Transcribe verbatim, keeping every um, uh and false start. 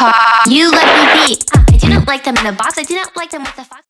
car. You let me be. I do not like them in the box. I do not like them with the fox.